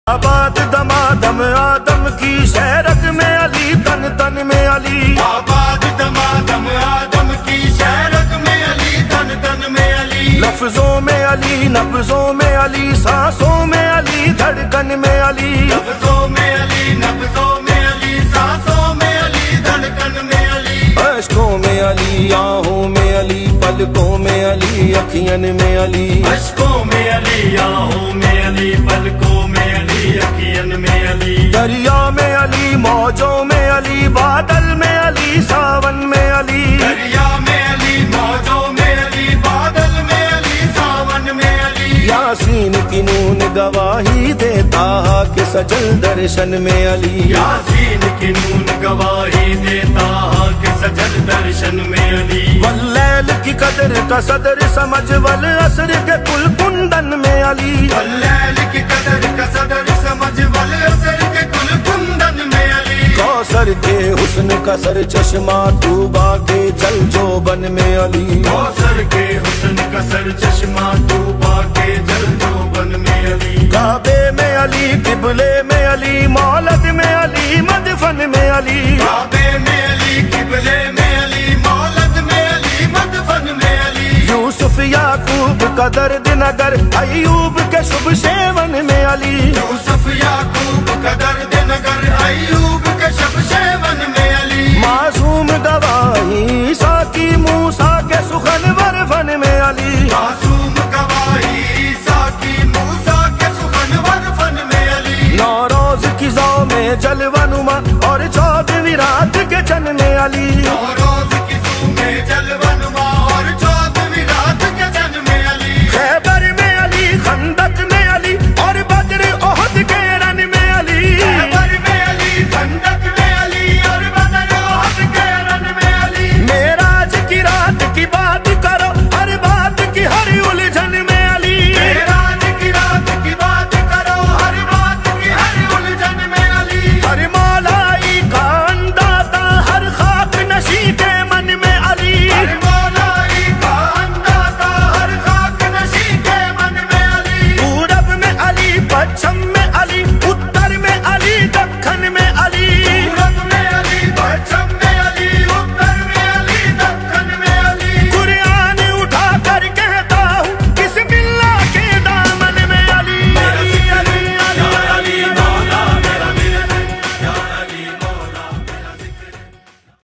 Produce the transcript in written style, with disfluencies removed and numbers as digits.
आबाद दमादम आदम की शहरत में अली, तन तन में अली। आबाद दमादम आदम की शहरत में अली, तन तन में अली। लफ्जों में अली, नब्जों में अली, सांसों में अली, धड़कन में अली। लफ्जों में अली, नब्जों में अली, सांसों में अली, धड़कन में अली। अश्कों में अली, आहों में अली, पलकों में अली, अखियन में अली। अश्कों में अली, आहों में अली, पलकों में अली, अखियन में अली। दरिया में अली, मौजों में अली, बादल में अली, सावन में अली। दरिया में अली, मौजों में अली, बादल में अली, सावन में अली। यासीन की नून गवाही देता के सजल दर्शन में अली। यासीन की नून गवाही देता के सजल दर्शन में अली। वल्लैल की कदर का सदर समझ, वल असर के कुल कुंदन में अली। वल्लैल की कदर का सदर समझ, वल असर के कुल कुंदन में अली। कौसर के हुस्न का सर चश्मा, तूबा के जल जोबन में अली। कौसर के हुस्न का सर चश्मा, तूबा के जल जोबन में अली। काबे में अली, किबले में अली, मौलद में अली, मदफन में अली। काबे में अली, किबले में अली, मौलद में अली, मदफन में अली। यूसुफ याकूब का दर्द नगर, अयूब के शुभ सेवन में अली। यूसुफ याकूब का दर्द नगर, अयूब के शुभ सेवन में अली। मासूम गवाही साकी मूसा के सुखन वरफन में अली। मासूम गवाही साकी मूसा के सुखन वरफन में अली। नौरोज की ज़ौ में जलवनुमा और 14वीं रात के चन में अली।